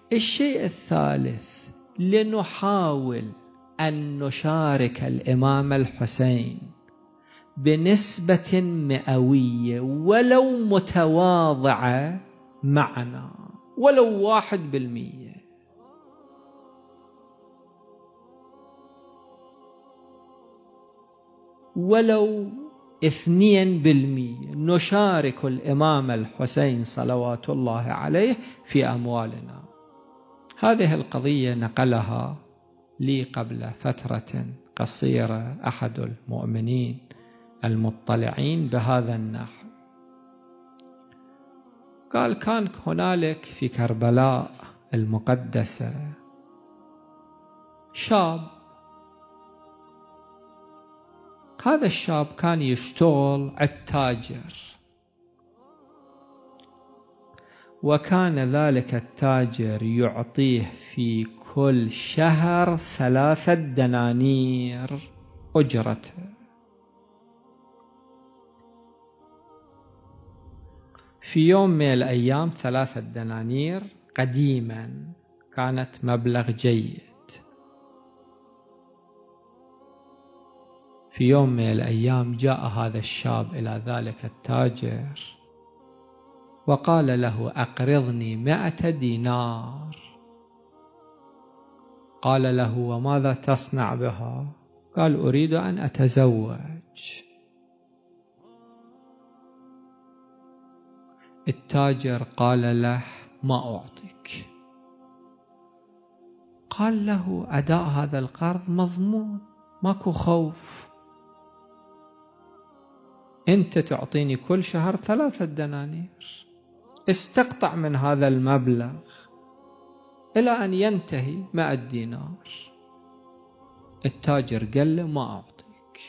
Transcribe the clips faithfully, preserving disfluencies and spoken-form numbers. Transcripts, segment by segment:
الشيء الثالث، لنحاول أن نشارك الإمام الحسين بنسبة مئوية ولو متواضعة معنا، ولو واحد بالمية، ولو اثنين بالمية، نشارك الإمام الحسين صلوات الله عليه في أموالنا. هذه القضية نقلها لي قبل فترة قصيرة أحد المؤمنين المطلعين بهذا النحو. قال كان هنالك في كربلاء المقدسة شاب، هذا الشاب كان يشتغل التاجر، وكان ذلك التاجر يعطيه في كل شهر ثلاثة دنانير أجرته. في يوم من الأيام ثلاثة دنانير قديما كانت مبلغ جيد. في يوم من الأيام جاء هذا الشاب إلى ذلك التاجر وقال له أقرضني مائة دينار. قال له وماذا تصنع بها؟ قال أريد أن أتزوج. التاجر قال له ما أعطيك. قال له أداء هذا القرض مضمون، ماكو خوف، أنت تعطيني كل شهر ثلاثة دنانير، استقطع من هذا المبلغ إلى أن ينتهي مائة دينار. التاجر قال له ما أعطيك.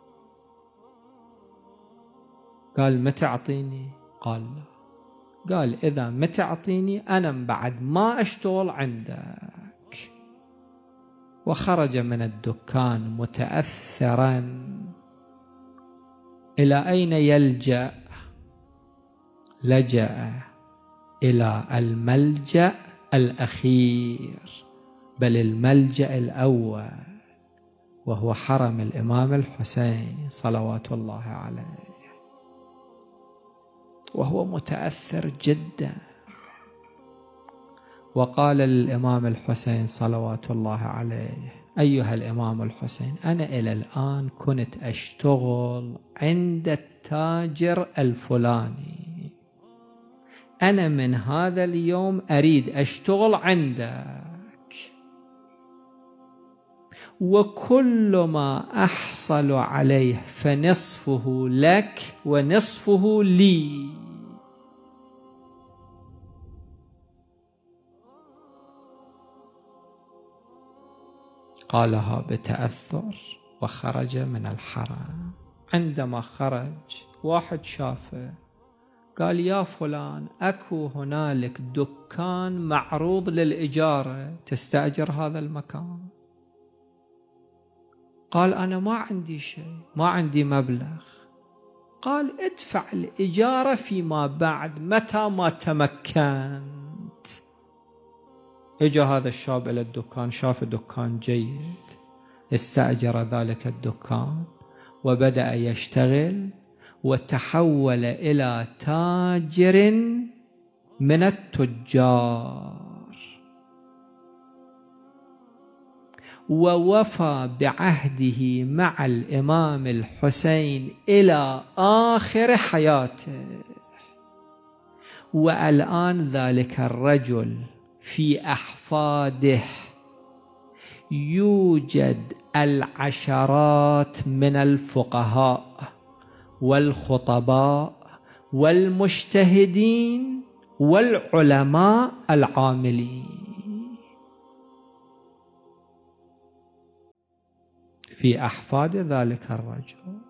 قال متى أعطيني؟ قال لا. قال إذا ما تعطيني أنا بعد ما أشتغل عندك. وخرج من الدكان متأثرا. إلى أين يلجأ؟ لجأ إلى الملجأ الأخير، بل الملجأ الأول، وهو حرم الإمام الحسين صلوات الله عليه. وهو متأثر جدا، وقال للإمام الحسين صلوات الله عليه أيها الإمام الحسين، أنا إلى الآن كنت أشتغل عند التاجر الفلاني، أنا من هذا اليوم أريد أشتغل عندك، وكل ما أحصل عليه فنصفه لك ونصفه لي. قالها بتأثر وخرج من الحرم. عندما خرج واحد شافه قال يا فلان أكو هنالك دكان معروض للإجارة، تستأجر هذا المكان؟ قال أنا ما عندي شيء، ما عندي مبلغ. قال ادفع الإجارة فيما بعد متى ما تمكنت. اجى هذا الشاب إلى الدكان، شاف دكان جيد، استأجر ذلك الدكان وبدأ يشتغل، وتحول إلى تاجر من التجار، ووفى بعهده مع الإمام الحسين إلى آخر حياته. والآن ذلك الرجل في أحفاده يوجد العشرات من الفقهاء والخطباء والمجتهدين والعلماء العاملين في أحفاد ذلك الرجل.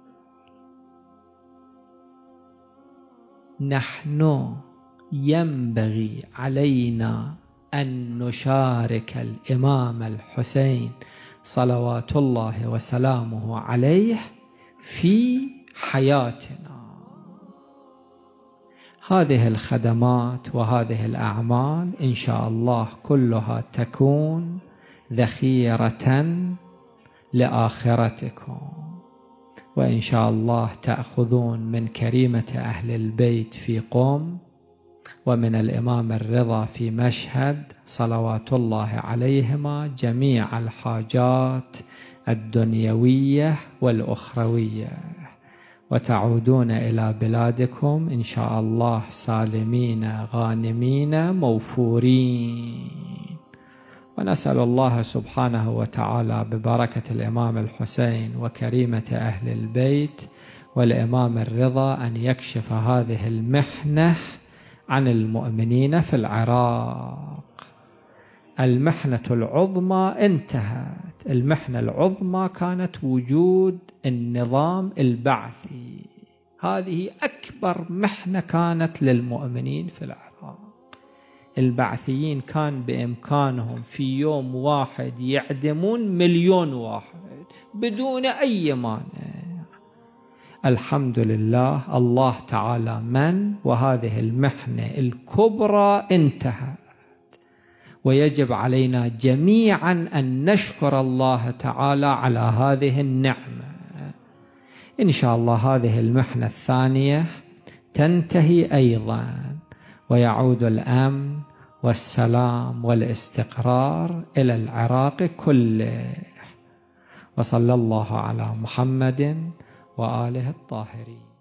نحن ينبغي علينا أن نشارك الإمام الحسين صلوات الله وسلامه عليه في حياتنا. هذه الخدمات وهذه الأعمال إن شاء الله كلها تكون ذخيرة لآخرتكم، وإن شاء الله تأخذون من كريمة أهل البيت في قم ومن الإمام الرضا في مشهد صلوات الله عليهما جميع الحاجات الدنيوية والأخروية، وتعودون إلى بلادكم إن شاء الله سالمين غانمين موفورين. ونسأل الله سبحانه وتعالى ببركة الإمام الحسين وكريمة أهل البيت والإمام الرضا أن يكشف هذه المحنة عن المؤمنين في العراق. المحنة العظمى انتهت، المحنة العظمى كانت وجود النظام البعثي، هذه أكبر محنة كانت للمؤمنين في العراق. البعثيين كان بإمكانهم في يوم واحد يعدمون مليون واحد بدون أي مانع. الحمد لله، الله تعالى من، وهذه المحنة الكبرى انتهت، ويجب علينا جميعا أن نشكر الله تعالى على هذه النعمة. إن شاء الله هذه المحنة الثانية تنتهي أيضا، ويعود الأمن والسلام والاستقرار إلى العراق كله. وصلى الله على محمد وآله الطاهرين.